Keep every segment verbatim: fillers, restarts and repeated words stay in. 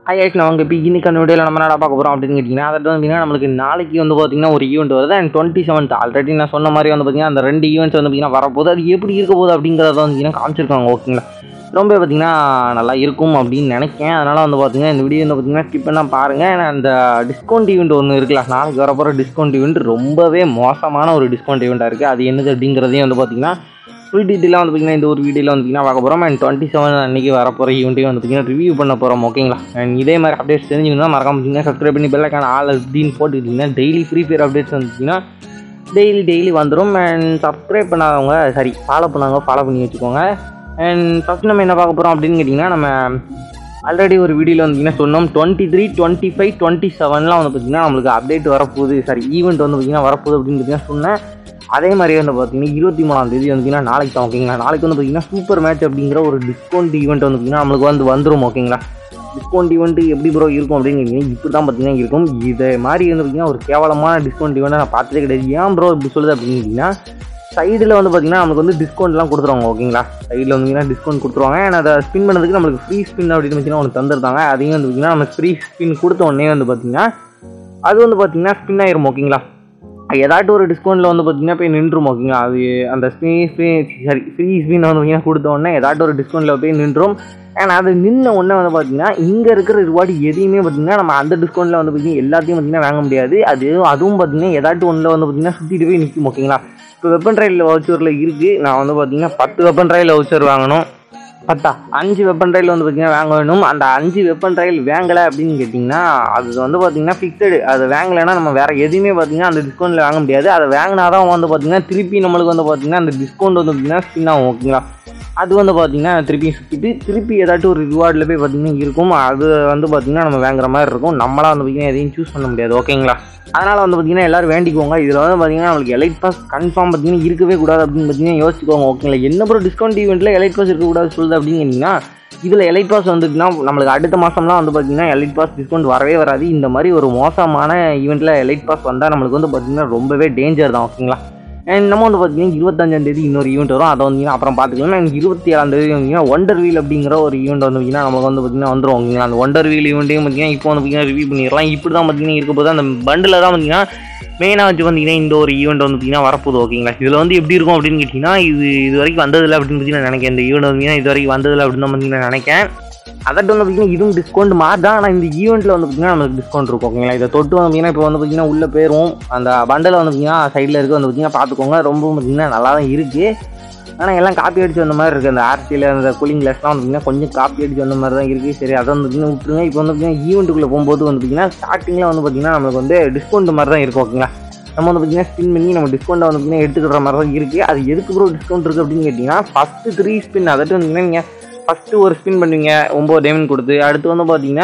ஐயாயிரத்தி நாங்கள் இப்போ இன்னைக்கு வீடியோவில் நம்ம என்ன பார்க்க போகிறோம் அப்படின்னு கேட்டிங்கன்னா அதை வந்து பார்த்தீங்கன்னா நம்மளுக்கு நாளைக்கு வந்து பார்த்திங்கன்னா ஒரு ஈவெண்ட் வருது அண்ட் டுவெண்ட்டி செவன்த் ஆல்ரெடி நான் சொன்ன மாதிரி வந்து பார்த்திங்கன்னா அந்த ரெண்டு ஈவெண்ட்ஸ் வந்து பார்த்திங்கன்னா வரப்போகுது. அது எப்படி இருக்க போகுது அப்படிங்கிறத வந்து பார்த்திங்கன்னா காமிச்சிருக்காங்க. ஓகேங்களா, ரொம்ப பார்த்திங்கன்னா நல்லா இருக்கும் அப்படின்னு நினைக்கிறேன். அதனால் வந்து பார்த்திங்கன்னா இந்த வீடியோ வந்து பார்த்திங்கன்னா ஸ்கிப் பண்ணால் பாருங்கள். அந்த டிஸ்கவுண்ட் ஈவெண்ட் ஒன்று இருக்குல்ல, நாளைக்கு வரப்போகிற டிஸ்கவுண்ட் ஈவெண்ட் ரொம்பவே மோசமான ஒரு டிஸ்கவுண்ட் ஈவெண்ட்டாக இருக்குது. அது என்னது அப்படிங்கிறதையும் வந்து பார்த்திங்கன்னா ஃபுல் டீட்டெயிலாக வந்து பார்த்திங்கன்னா இந்த ஒரு வீடியோவில் வந்து பார்த்திங்கன்னா பார்க்க போகிறோம். அண்ட் டுவெண்ட்டி செவன் அன்றைக்கி வரப்போகிற ஈவெண்ட்டையும் வந்து பார்த்திங்கன்னா ரிவ்யூ பண்ண போகிறோம். ஓகேங்களா, அண்ட் இதே மாதிரி அப்டேட்ஸ் தெரிஞ்சுக்கணும் மறக்காம பார்த்திங்கன்னா சப்ஸ்கிரைப் பண்ணி பெல்லைக்கான ஆல் அப்படின்னு போட்டுக்கிட்டிங்கன்னா டெய்லி ஃப்ரீ ஃபயர் அப்டேட்ஸ் வந்து பார்த்திங்கன்னா டெய்லி டெய்லி வந்துடும். அண்ட் சப்ஸ்கிரைப் பண்ணாதவங்க சரி ஃபாலோ பண்ணாங்க ஃபாலோ பண்ணி வச்சுக்கோங்க. அண்ட் ஃபஸ்ட் நம்ம என்ன பார்க்க போகிறோம் அப்படின்னு கேட்டிங்கன்னா, நம்ம ஆல்ரெடி ஒரு வீடியோவில் வந்து சொன்னோம் twenty three twenty five twenty செவன்லாம் வந்து பார்த்திங்கன்னா நம்மளுக்கு அப்டேட் வரப்போகுது, சாரி ஈவெண்ட் வந்து பார்த்திங்கன்னா வரப்போகுது அப்படின்னு பார்த்திங்கன்னா சொன்னேன். அதே மாதிரியே வந்து பார்த்திங்கன்னா இருபத்தி மூணாம் தேதி வந்துங்கன்னா நாளைக்கு தான். ஓகேங்களா, நாளைக்கு வந்து பார்த்திங்கன்னா சூப்பர் மேட்ச் அப்படிங்கிற ஒரு டிஸ்கவுண்ட் ஈவெண்ட் வந்து பார்த்திங்கன்னா நம்மளுக்கு வந்து வந்துடும். ஓகேங்களா, டிஸ்கவுண்ட் ஈவெண்ட் எப்படி ப்ரோ இருக்கும் அப்படின்னு கேட்டிங்கன்னா இப்படி தான் பார்த்திங்கன்னா இருக்கும். இதே மாதிரி வந்து பார்த்திங்கன்னா ஒரு கேவலமான டிஸ்கவுண்ட் ஈவெண்ட்டை நான் பார்த்ததே கிடையாது. ஏன் ப்ரோ இப்படி சொல்லுது அப்படின்னு கேட்டிங்கன்னா, சைடில் வந்து பார்த்திங்கன்னா நமக்கு வந்து டிஸ்கவுண்ட்லாம் கொடுத்துருவாங்க. ஓகேங்களா, சைடில் வந்து டிஸ்கவுண்ட் கொடுத்துருவாங்க. அண்ட் அதை ஸ்பின் பண்ணதுக்கு நம்மளுக்கு ஃப்ரீ ஸ்பின் அப்படின்னு பார்த்தீங்கன்னா ஒன்று தந்துருந்தாங்க. அதையும் வந்து பார்த்திங்கன்னா நம்ம ஃப்ரீ ஸ்பின் கொடுத்த உடனே வந்து பார்த்திங்கன்னா அது வந்து பார்த்திங்கன்னா ஸ்பின் ஆயிரும். ஓகேங்களா, ஏதாட்டும் ஒரு டிஸ்கவுண்ட்டில் வந்து பார்த்திங்கன்னா போய் நின்றும். ஓகேங்களா, அது அந்த ஸ்பீ ஸ்பீ சாரி ஃப்ரீ ஸ்பின் வந்து பார்த்திங்கன்னா கொடுத்த உடனே ஏதாட்டும் ஒரு டிஸ்கவுண்ட்டில் போய் நின்றும். அண்ட் அது நின்ன உடனே வந்து பார்த்திங்கன்னா இங்கே இருக்கிற ரிவார்டு எதையுமே பார்த்திங்கன்னா நம்ம அந்த டிஸ்கவுண்ட்டில் வந்து பார்த்திங்கன்னா எல்லாத்தையும் பார்த்திங்கன்னா வாங்க முடியாது. அது அதுவும் பார்த்திங்கன்னா ஏதாட்டும் ஒன்றில் வந்து பார்த்திங்கன்னா சுற்றிட்டு போய் நிற்கும். ஓகேங்களா, இப்போ வெப்பன் ட்ரையல் வவுச்சரில் இருக்குது. நான் வந்து பார்த்திங்கன்னா பத்து வெப்பன் ட்ரையல் வவுச்சர் வாங்கணும். பத்தா அஞ்சு வெப்பன் ட்ரையல் வந்து பார்த்திங்கன்னா வாங்க வேணும். அந்த அஞ்சு வெப்பன் ட்ரையல் வாங்கலை அப்படின்னு கேட்டிங்கன்னா அது வந்து பார்த்திங்கன்னா ஃபிக்ஸடு. அது வாங்கலைன்னா நம்ம வேறு எதுவுமே பார்த்திங்கன்னா அந்த டிஸ்கவுண்ட்டில் வாங்க முடியாது. அதை வாங்கினா தான் வந்து பார்த்திங்கன்னா திருப்பி நம்மளுக்கு வந்து பார்த்திங்கன்னா அந்த டிஸ்கவுண்ட் வந்து பார்த்திங்கன்னா ஸ்பின் ஆகும். ஓகேங்களா, அது வந்து பார்த்திங்கன்னா திருப்பி சுற்றிட்டு திருப்பி ஏதாட்டும் ஒரு ரிவார்டில் போய் பார்த்திங்கன்னா இருக்கும். அது வந்து பார்த்திங்கன்னா நம்ம வாங்குற மாதிரி இருக்கும். நம்மளாம் வந்து பார்த்திங்கன்னா எதையும் சூஸ் பண்ண முடியாது. ஓகேங்களா, அதனால் வந்து பார்த்திங்கன்னா எல்லோரும் வேண்டிக்கோங்க. இதில் வந்து பார்த்திங்கன்னா நம்மளுக்கு எலைட் பாஸ் கன்ஃபார்ம் பார்த்திங்கன்னா இருக்கவே கூடாது அப்படின்னு பார்த்திங்கன்னா யோசிச்சுக்கோங்க. ஓகேங்களா, என்ன ஒரு டிஸ்கவுண்ட் ஈவெண்ட்டில் எலைட் பாஸ் இருக்கக்கூடாது சொல்லுது அப்படின்னு கேட்டிங்கன்னா, இதில் எலைட் பாஸ் வந்துட்டுனா நம்மளுக்கு அடுத்த மாதம்லாம் வந்து பார்த்திங்கன்னா எலைட் பாஸ் டிஸ்கவுண்ட் வரவே வராது. இந்த மாதிரி ஒரு மோசமான ஈவெண்ட்டில் எலைட் பாஸ் வந்தால் நம்மளுக்கு வந்து பார்த்திங்கன்னா ரொம்பவே டேஞ்சர் தான். ஓகேங்களா, அண்ட் நம்ம வந்து பார்த்திங்கன்னா இருபத்தஞ்சாந்தேதி இன்னொரு ஈவெண்ட் வரும். அதை வந்தீங்கன்னா அப்புறம் பார்த்துக்கலாம். அண்ட் இருபத்தி ஏழாந்தேதி வந்தீங்கன்னா ஒண்டர் வீல் அப்படிங்கிற ஒரு ஈவெண்ட் வந்து பார்த்திங்கன்னா நமக்கு வந்து பார்த்திங்கன்னா வந்துடும். ஓகேங்களா, அந்த ஒண்டர் வீல் ஈவெண்ட்டையும் பார்த்திங்கன்னா இப்போ வந்து பார்த்திங்கன்னா ரிவ்யூ பண்ணிடலாம். இப்படி தான் பார்த்திங்கன்னா இருக்க போது அந்த பண்டில் தான் பார்த்திங்கன்னா மெயினாக வச்சு பார்த்திங்கன்னா இந்த ஒரு ஈவெண்ட் வந்து பார்த்திங்கன்னா வரப்போகுது. ஓகேங்களா, இதில் வந்து எப்படி இருக்கும் அப்படின்னு கேட்டிங்கன்னா இது இது வரைக்கும் வந்ததில்லை அப்படின்னு பார்த்திங்கன்னா நினைக்கிறேன். இந்த ஈவெண்ட் வந்து இது வரைக்கும் வந்ததில்லை அப்படின்னு தான் பார்த்திங்கன்னா நினைக்கிறேன். அதட்டு வந்து பார்த்திங்கன்னா இதுவும் டிஸ்கவுண்ட் மாதிரி தான். ஆனால் இந்த ஈவெண்ட்டில் வந்து பார்த்திங்கன்னா நமக்கு டிஸ்கவுண்ட் இருக்கும். ஓகேங்களா, இதை தொட்டு வந்து பார்த்திங்கன்னா இப்போ வந்து பார்த்திங்கன்னா உள்ளே போயிடும். அந்த பண்டில் வந்து பார்த்திங்கன்னா சைடில் இருக்குது வந்து பார்த்திங்கன்னா பார்த்துக்கோங்க. ரொம்ப பார்த்திங்கன்னா நல்லா தான் இருக்குது. ஆனால் எல்லாம் காப்பி அடிச்சு வந்த மாதிரி இருக்குது. அந்த ஆர்சியில் அந்த கூலிங் கிளாஸ்லாம் வந்து பார்த்திங்கன்னா கொஞ்சம் காப்பி அடிச்சு வந்த மாதிரி தான் இருக்குது. சரி அதை வந்து பார்த்திங்கன்னா விட்டுருங்க. இப்போ வந்து பார்த்திங்கன்னா ஈவெண்ட்டுக்குள்ளே போகும்போது வந்து பார்த்திங்கன்னா ஸ்டார்டிங்கில் வந்து பார்த்திங்கன்னா நமக்கு வந்து டிஸ்கவுண்ட் மாதிரி தான் இருக்கும். ஓகேங்களா, நம்ம வந்து பார்த்திங்கன்னா ஸ்பின் பண்ணி நம்ம டிஸ்கவுண்ட்டை வந்து பார்த்திங்கன்னா எடுத்துக்கிற மாதிரி தான் இருக்குது. அது எதுக்கு ப்ரோ டிஸ்கவுண்ட் இருக்குது அப்படின்னு கேட்டிங்கன்னா, ஃபஸ்ட்டு த்ரீ ஸ்பின் அதட்டு வந்திங்கன்னா நீங்கள் ஃபஸ்ட்டு ஒரு ஸ்பின் பண்ணுவீங்க ஒம்பது டைமண்ட் கொடுத்து. அடுத்து வந்து பார்த்திங்கன்னா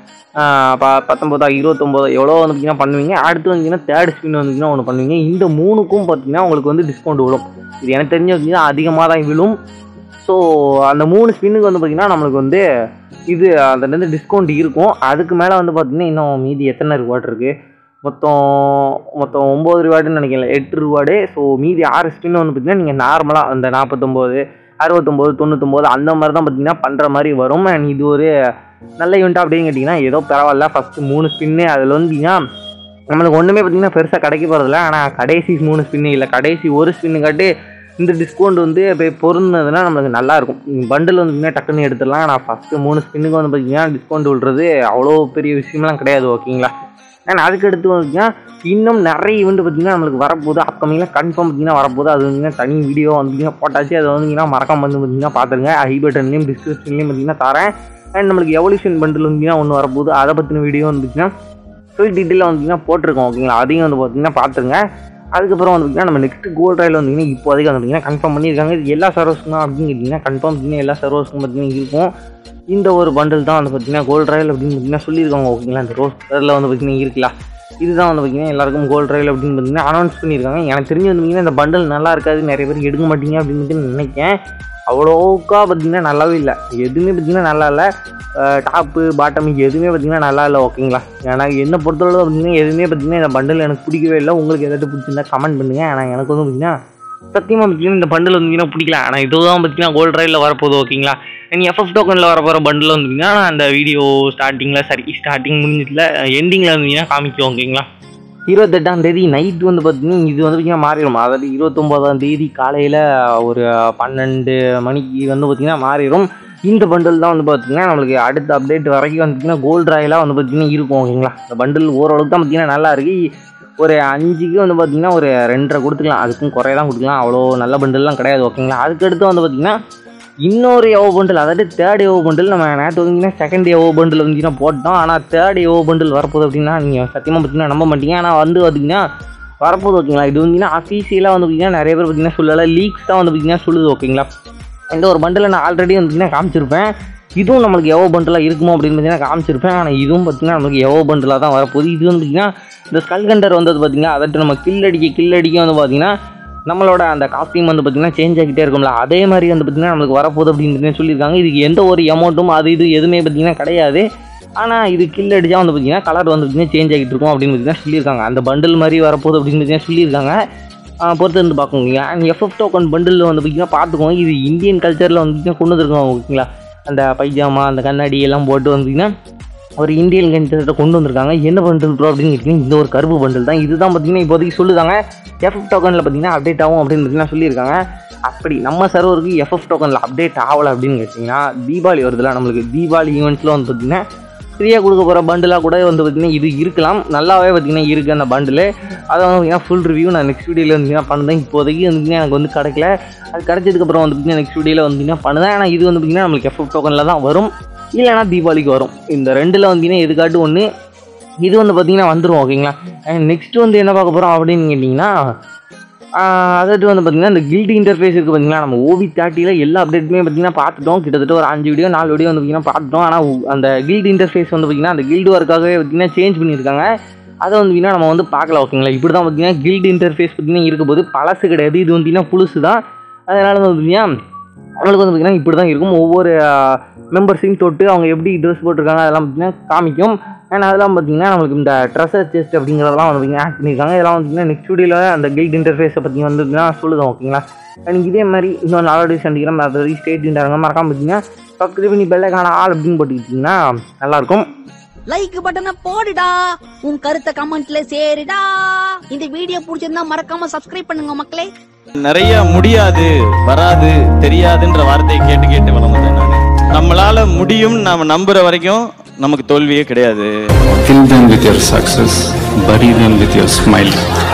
ப பத்தொம்போதா இருபத்தொம்போதோ எவ்வளோ வந்து பார்த்திங்கன்னா பண்ணுவீங்க. அடுத்து வந்தீங்கன்னா தேர்ட் ஸ்பின் வந்துங்கன்னா ஒன்று பண்ணுவீங்க. இந்த மூணுக்கும் பார்த்திங்கன்னா உங்களுக்கு வந்து டிஸ்கவுண்ட் விழும். இது எனக்கு தெரிஞ்சு பார்த்திங்கன்னா அதிகமாக தான் விழும். ஸோ அந்த மூணு ஸ்பின்னுக்கு வந்து பார்த்திங்கன்னா நம்மளுக்கு வந்து இது அதுலேருந்து டிஸ்கவுண்ட் இருக்கும். அதுக்கு மேலே வந்து பார்த்திங்கன்னா இன்னும் மீதி எத்தனை ரிவார்டு இருக்குது, மொத்தம் மொத்தம் ஒம்பது ரிவார்டுன்னு நினைக்கிறேன், எட்டு ரிவார்டு. ஸோ மீதி ஆறு ஸ்பின் வந்து பார்த்திங்கன்னா நீங்கள் நார்மலாக அந்த நாற்பத்தொம்போது அறுபத்தொம்போது தொண்ணூத்தொம்போது அந்த மாதிரி தான் பார்த்திங்கன்னா பண்ணுற மாதிரி வரும். அண்ட் இது ஒரு நல்ல ஈவெண்ட்டாக அப்படின்னு கேட்டிங்கன்னா ஏதோ பரவாயில்ல. ஃபஸ்ட்டு மூணு ஸ்பின்னு அதில் வந்துட்டிங்கன்னா நம்மளுக்கு ஒன்றுமே பார்த்திங்கன்னா பெருசாக கிடைக்க போகிறதில்ல. ஆனால் கடைசி மூணு ஸ்பின்னு இல்லை கடைசி ஒரு ஸ்பின்னு காட்டி இந்த டிஸ்கவுண்ட் வந்து போய் பொருந்ததுன்னா நம்மளுக்கு நல்லாயிருக்கும். பண்டில் வந்து டக்குன்னு எடுத்துடலாம். ஆனால் ஃபஸ்ட்டு மூணு ஸ்பின்னுக்கு வந்து பார்த்திங்கன்னா டிஸ்கவுண்ட் விடுறது அவ்வளோ பெரிய விஷயம்லாம் கிடையாது. ஓகேங்களா, அண்ட் அதுக்கு அடுத்து பார்த்திங்கன்னா இன்னும் நிறைய ஈவெண்ட் பார்த்திங்கன்னா நம்மளுக்கு வரப்போகுது. அப்கமிங்கில் கன்ஃபார்ம் பார்த்திங்கன்னா வரப்போகுது. அது வந்து தனி வீடியோ வந்துட்டிங்கன்னா போட்டாச்சு. அதை வந்தீங்கன்னா மறக்காம வந்து பார்த்திங்கன்னா பார்த்துருங்க. ஐ பட்டன்லேயும் டிஸ்கிரிப்ஷன்லேயும் பார்த்திங்கன்னா தரேன். அண்ட் நம்மளுக்கு எவல்யூஷன் பண்டில் வந்துட்டிங்கன்னா ஒன்று வரப்போகுது. அதை பற்றின வீடியோ வந்துச்சுன்னா ஃபுல் டீட்டெயிலாக வந்துட்டிங்கன்னா போட்டிருக்கோம். ஓகேங்களா, அதையும் வந்து பார்த்திங்கன்னா பார்த்துருங்க. அதுக்கப்புறம் வந்து பார்த்திங்கன்னா நம்ம நெக்ஸ்ட் கோல்ட் ராயில் வந்தீங்கன்னா இப்போதைக்கு வந்து பார்த்திங்கன்னா கன்ஃபார்ம் பண்ணியிருக்காங்க. இது எல்லா சர்வர்ஸ்க்கும் தான் அப்படின்னு கேட்டிங்கன்னா கன்ஃபார்ம் பார்த்திங்கன்னா எல்லா சர்வர்ஸ்க்கும் பார்த்திங்கன்னா இருக்கும். இந்த ஒரு பண்டில் தான் வந்து பார்த்திங்கன்னா கோல்ட் ராயில் அப்படின்னு பார்த்திங்கன்னா சொல்லியிருக்காங்க. ஓகேங்களா, இந்த ரோஸ் கலரில் வந்து பார்த்திங்கன்னா இருக்கலாம். இதுதான் வந்து பார்த்திங்கன்னா எல்லாருக்கும் கோல்ட் ராயில் அப்படின்னு பார்த்திங்கன்னா அனௌன்ஸ் பண்ணியிருக்காங்க. எனக்கு தெரிஞ்சு வந்து பார்த்திங்கன்னா இந்த பண்டில் நல்லா இருக்காது, நிறைய பேர் எடுக்க மாட்டீங்க அப்படின்னு நினைக்கிறேன். அவ்வளோக்கா பார்த்திங்கன்னா நல்லாவே இல்லை. எதுவுமே பார்த்திங்கன்னா நல்லா இல்லை. டாப்பு பாட்டம் எதுவுமே பார்த்திங்கன்னா நல்லா இல்லை. ஓகேங்களா, எனக்கு என்ன பொறுத்தளவு பார்த்திங்கன்னா எதுவுமே பார்த்திங்கன்னா இந்த பண்டில் எனக்கு பிடிக்கவே இல்லை. உங்களுக்கு எதாச்சும் பிடிச்சிருந்தா கமெண்ட் பண்ணுங்கள். ஆனால் எனக்கு வந்து பார்த்திங்கன்னா சத்தியமாக பார்த்திங்கன்னா இந்த பண்டில் வந்து பார்த்திங்கன்னா பிடிக்கல. ஆனால் இதுதான் பார்த்திங்கன்னா கோல்ட் ராயில் வரப்போகுது. ஓகேங்களா, நீங்கள் எஃப்எஃப் டோக்கனில் வர போகிற பண்டில் வந்துட்டிங்கன்னா அந்த வீடியோ ஸ்டார்டிங்கில் சரி ஸ்டார்டிங் முடிஞ்சதில் எண்டிங்கில் இருந்தீங்கன்னா காமிக்கும் ஓகேங்களா. இருபத்தெட்டாம் தேதி நைட்டு வந்து பார்த்திங்கன்னா இது வந்து பார்த்திங்கன்னா மாறிடும். அதாவது இருபத்தொம்போதாம் தேதி காலையில் ஒரு பன்னெண்டு மணிக்கு வந்து பார்த்திங்கன்னா மாறிடும். இந்த பண்டில் தான் வந்து பார்த்திங்கன்னா நம்மளுக்கு அடுத்த அப்டேட் வரைக்கும் வந்துட்டிங்கன்னா கோல்டு ராயலாக வந்து பார்த்திங்கன்னா இருக்கும் ஓகேங்களா. இந்த பண்டில் ஓரளவுக்கு தான் பார்த்திங்கன்னா நல்லா இருக்குது. ஒரு அஞ்சுக்கு வந்து பார்த்திங்கன்னா ஒரு ரெண்டரை கொடுத்துக்கலாம், அதுக்கும் குறைய தான் கொடுக்கலாம், அவ்வளோ நல்ல பண்டில்லாம் கிடையாது ஓகேங்களா. அதுக்கடுத்து வந்து பார்த்திங்கன்னா இன்னொரு எவோ பண்டில், அதாவது தேர்ட் எவோ பண்டில் நம்ம நேற்று வந்தீங்கன்னா செகண்ட் எவோ பண்டில் வந்துங்கன்னா போட்டோம். ஆனால் தேர்ட் எவோ பண்டில் வரப்போகுது அப்படின்னா நீங்கள் சத்தியமாக பார்த்தீங்கன்னா நம்ப மாட்டீங்க. ஆனால் வந்து பார்த்திங்கன்னா வரப்போகுது ஓகேங்களா. இது வந்தீங்கன்னா அஃபீஷியலாக வந்து பார்த்திங்கன்னா நிறைய பேர் பார்த்திங்கன்னா சொல்லலை, லீக்ஸ் தான் வந்து பார்த்திங்கன்னா சொல்லுது ஓகேங்களா. இந்த ஒரு பண்டில் நான் ஆல்ரெடி வந்து பார்த்திங்கன்னா காமிச்சிருப்பேன். இதுவும் நம்மளுக்கு எவோ பண்டிலாக இருக்குமோ அப்படின்னு பார்த்தீங்கன்னா காமிச்சிருப்பேன். ஆனால் இதுவும் பார்த்திங்கன்னா நம்மளுக்கு எவோ பண்டிலாக தான் வரப்போகுது. இது வந்து பார்த்திங்கன்னா இந்த ஸ்கல் கண்டர் வந்தது பார்த்திங்கன்னா அதட்டு நம்ம கில் அடிக்க கில் அடிக்க வந்து பார்த்திங்கன்னா நம்மளோட அந்த காஸ்டியூம் வந்து பார்த்திங்கன்னா சேஞ்ச் ஆகிட்டே இருக்கும்ல, அதே மாதிரி வந்து பார்த்திங்கன்னா நம்மளுக்கு வரப்போகுது அப்படின்னு சொல்லியிருக்காங்க. இதுக்கு எந்த ஒரு அமௌண்ட்டும் அது இது எதுவுமே பார்த்திங்கன்னா கிடையாது. ஆனால் இது கில் அடித்தா வந்து பார்த்திங்கன்னா கலர் வந்து பார்த்திங்கன்னா சேஞ்ச் ஆகிட்டு இருக்கும் அப்படின்னு பார்த்திங்கன்னா சொல்லியிருக்காங்க. அந்த பண்டில் மாதிரி வரப்போகுது அப்படின்னு பார்த்திங்கன்னா சொல்லியிருக்காங்க. பொறுத்து வந்து பார்க்கோங்க. அண்ட் எஃப்எஃப் டோக்கன் பண்டில் வந்து பார்த்திங்கன்னா பார்த்துக்கோங்க. இது இந்தியன் கல்ச்சரில் வந்து கொண்டு வந்துருக்கோம் ஓகேங்களா. அந்த பைஜாமா அந்த கண்ணாடி எல்லாம் போட்டு வந்தீங்கன்னா ஒரு இந்தியன் கல்ச்சரை கொண்டு வந்திருக்காங்க. என்ன பண்டில் ப்ரோ அப்படின்னு கேட்டிங்கன்னா இந்த ஒரு கருப்பு பண்டில் தான். இதுதான் பார்த்திங்கன்னா இப்போதைக்கு சொல்லுதாங்க எஃப்எஃப் டோக்கனில் பார்த்திங்கன்னா அப்டேட் ஆகும் அப்படின்னு பார்த்திங்கன்னா சொல்லியிருக்காங்க. அப்படி நம்ம சர்வருக்கு எஃப்எஃப் டோக்கனில் அப்டேட் ஆகலை அப்படின்னு கேட்டிங்கன்னா தீபாவளி வருதுல, நம்மளுக்கு தீபாவளி ஈவெண்ட்ஸில் வந்து பார்த்திங்கன்னா ஃப்ரீயாக கொடுக்க போகிற பண்டிலாக கூட வந்து பார்த்திங்கன்னா இது இருக்கலாம். நல்லாவே பார்த்திங்கன்னா இருக்குது அந்த பண்டில். அதை வந்து பார்த்திங்கன்னா ஃபுல் ரிவ்யூ நான் நெக்ஸ்ட் வீடியோவில் வந்துங்கன்னா பண்ணுறேன். இப்போதைக்கு வந்துங்கன்னா எனக்கு வந்து கிடைக்கல, அது கிடைச்சதுக்கப்புறம் வந்து பார்த்திங்கன்னா நெக்ஸ்ட் வீடியோவில் வந்துங்கன்னா பண்ணுறேன். ஆனால் இது வந்து பார்த்திங்கன்னா நம்மளுக்கு எஃப்எஃப் டோக்கனில் தான் வரும், இல்லைனா தீபாவளிக்கு வரும். இந்த ரெண்டில் வந்தீங்கன்னா எதுக்காட்டு ஒன்று இது வந்து பார்த்திங்கன்னா வந்துடும் ஓகேங்களா. அண்ட் நெக்ஸ்ட்டு வந்து என்ன பார்க்க போகிறோம் அப்படின்னு கேட்டிங்கன்னா அதாவது வந்து பார்த்திங்கன்னா இந்த கில்டு இன்டர்ஃபேஸ் இருக்குது பார்த்திங்கன்னா. நம்ம ஓவி தேர்ட்டியில் எல்லா அப்டேட்டுமே பார்த்திங்கன்னா பார்த்துட்டோம். கிட்டத்தட்ட ஒரு அஞ்சு வீடியோ நாலு வீடியோ வந்து பார்த்திங்கன்னா பார்த்துட்டோம். ஆனால் அந்த கில்டு இன்டர்ஃபேஸ் வந்து பார்த்திங்கன்னா அந்த கில்டு ஒர்க்காகவே பார்த்திங்கன்னா சேஞ்ச் பண்ணியிருக்காங்க. அதை வந்து பார்த்திங்கன்னா நம்ம வந்து பார்க்கலாம் ஓகேங்களா. இப்படி தான் பார்த்திங்கன்னா கில்டு இன்டர்ஃபேஸ் பார்த்திங்கன்னா இருக்கும்போது பழசு கிடையாது, இது வந்து பார்த்திங்கன்னா புதுசு தான். அதனால் வந்து பார்த்திங்கன்னா அவங்களுக்கு வந்து பார்த்திங்கன்னா இப்படி தான் இருக்கும். ஒவ்வொரு மெம்பர்ஸையும் தொட்டு அவங்க எப்படி ட்ரெஸ் போட்டிருக்காங்க அதெல்லாம் பார்த்திங்கன்னா காமிக்கும். அண்ட் அதெல்லாம் பார்த்திங்கன்னா நம்மளுக்கு இந்த ட்ரெஸ்ஸர் செஸ்ட் அப்படிங்கிறதெல்லாம் வந்து பார்த்திங்கன்னா ஆட் பண்ணியிருக்காங்க. இதெல்லாம் பார்த்திங்கன்னா நெக்ஸ்ட் வீடியோவில் அந்த கில்ட் இன்டர்ஃபேஸை பற்றி வந்து சொல்லுதோம் ஓகேங்களா. எனக்கு இதே மாதிரி இன்னொரு நாலு சந்திக்கிறோம். அது வரைக்கும் ஸ்டேட் இன்டர்ங்க மறக்காம பார்த்தீங்கன்னா சப்ஸ்கிரைப் பண்ணி பெல்லைக்கான ஆள் அப்படின்னு போட்டுக்கிட்டிங்கன்னா நல்லாயிருக்கும். லைக் பட்டனை போடுடா, உன் கருத்தை கமெண்ட்ல சேருடா. இந்த வீடியோ பிடிச்சிருந்தா மறக்காம சப்ஸ்கிரைப் பண்ணுங்க மக்களே. நிறைய முடியாது வராது தெரியாதுன்ற வார்த்தையை கேட்டு கேட்டு வளர்ந்தேன் நான். நம்மளால முடியும் நாம நம்புற வரைக்கும் நமக்கு தோல்வியே கிடையாது. Kill them with your success, bury them with your smile.